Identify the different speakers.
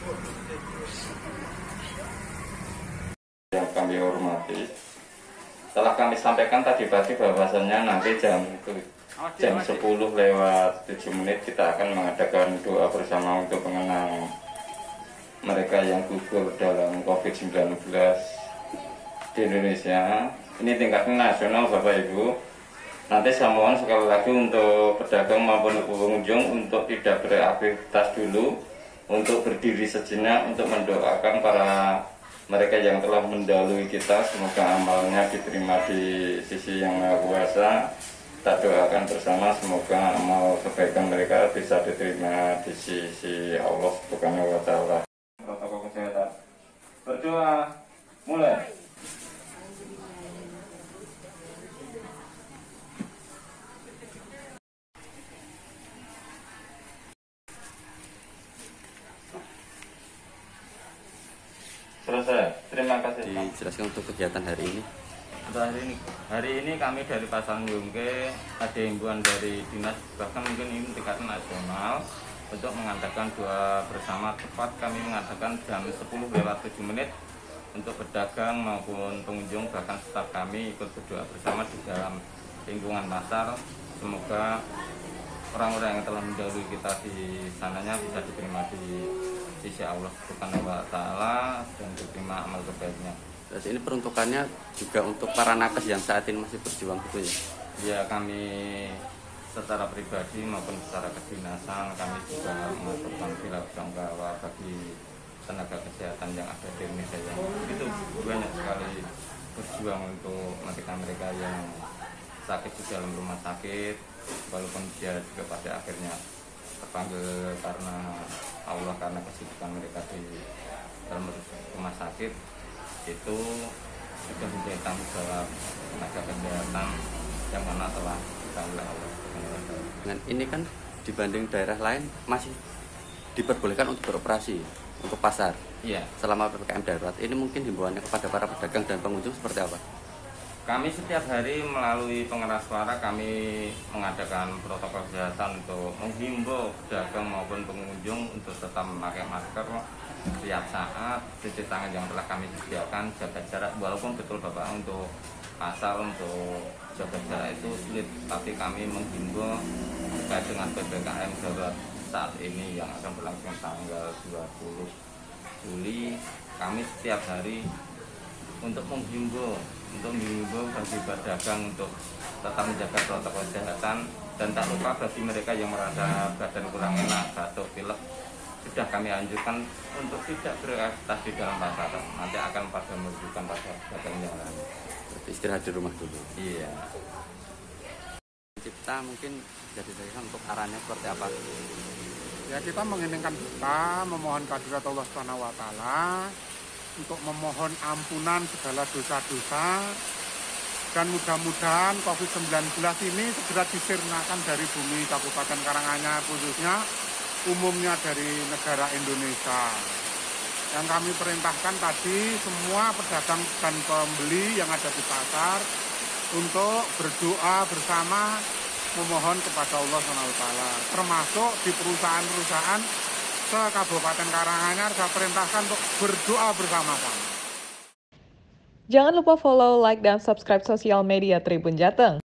Speaker 1: Yang kami hormati, setelah kami sampaikan tadi pagi bahwasannya nanti jam 10:07 kita akan mengadakan doa bersama untuk mengenang mereka yang gugur dalam COVID-19 di Indonesia. Ini tingkatnya nasional Bapak Ibu. Nanti saya mohon sekali lagi untuk pedagang maupun pengunjung untuk tidak beraktivitas dulu, untuk berdiri sejenak untuk mendoakan para mereka yang telah mendahului kita. Semoga amalnya diterima di sisi Yang Maha Kuasa. Kita doakan bersama semoga amal kebaikan mereka bisa diterima di sisi Allah Subhanahu wa Ta'ala. Protokol kesehatan. Berdoa mulai. Selesai. Terima kasih.
Speaker 2: Dijelaskan untuk kegiatan hari ini.
Speaker 1: Untuk hari ini kami dari Pasar Yungke ada himbauan dari dinas, bahkan mungkin ini tingkat nasional, untuk mengadakan doa bersama. Tepat kami mengadakan jam 10:07 untuk pedagang maupun pengunjung, bahkan staf kami ikut berdoa bersama di dalam lingkungan pasar. Semoga orang-orang yang telah mendahului kita di sananya bisa diterima di sisi Allah Subhanahu wa Ta'ala dan diterima amal kebaiknya.
Speaker 2: Terus ini peruntukannya juga untuk para nakes yang saat ini masih berjuang gitu ya?
Speaker 1: Ya, kami secara pribadi maupun secara kedinasan kami juga mengaturkan bela sungkawa bagi tenaga kesehatan yang ada di Indonesia yang itu banyak sekali berjuang untuk mereka yang sakit di dalam rumah sakit, walaupun dia juga pada akhirnya terpanggil karena Allah, karena kesibukan mereka di dalam rumah sakit, itu sudah menjadi tanggung jawab tenaga kesehatan yang mana telah ditanggung oleh Allah.
Speaker 2: Dengan ini kan dibanding daerah lain masih diperbolehkan untuk beroperasi untuk pasar.
Speaker 1: Iya.
Speaker 2: Selama PPKM darurat ini mungkin himbauannya kepada para pedagang dan pengunjung seperti apa?
Speaker 1: Kami setiap hari melalui pengeras suara kami mengadakan protokol kesehatan untuk menghimbau pedagang maupun pengunjung untuk tetap memakai masker setiap saat, cuci tangan yang telah kami sediakan, jaga jarak. Walaupun betul Bapak untuk pasar untuk jaga jarak itu sulit, tapi kami menghimbau terkait dengan PPKM darurat saat ini yang akan berlangsung tanggal 20 Juli. Kami setiap hari untuk menghimbau bagi pedagang untuk tetap menjaga protokol kesehatan, dan tak lupa bagi mereka yang merasa badan kurang enak, batuk, pilek, sudah kami anjurkan untuk tidak beraktivitas di dalam pasar. Nanti akan pada merujukan pada pedagang yang lain.
Speaker 2: Istirahat di rumah dulu.
Speaker 1: Iya.
Speaker 2: Kita mungkin jadi untuk arahannya seperti apa?
Speaker 3: Ya, kita menginginkan kita memohon kehadirat Allah Subhanahu wa Ta'ala untuk memohon ampunan segala dosa-dosa, dan mudah-mudahan COVID-19 ini segera disirnakan dari bumi Kabupaten Karanganyar, khususnya umumnya dari negara Indonesia. Yang kami perintahkan tadi semua pedagang dan pembeli yang ada di pasar untuk berdoa bersama memohon kepada Allah SWT, termasuk di perusahaan-perusahaan se-Kabupaten Karanganyar saya perintahkan untuk berdoa bersama-sama.
Speaker 4: Jangan lupa follow, like, dan subscribe sosial media Tribun Jateng.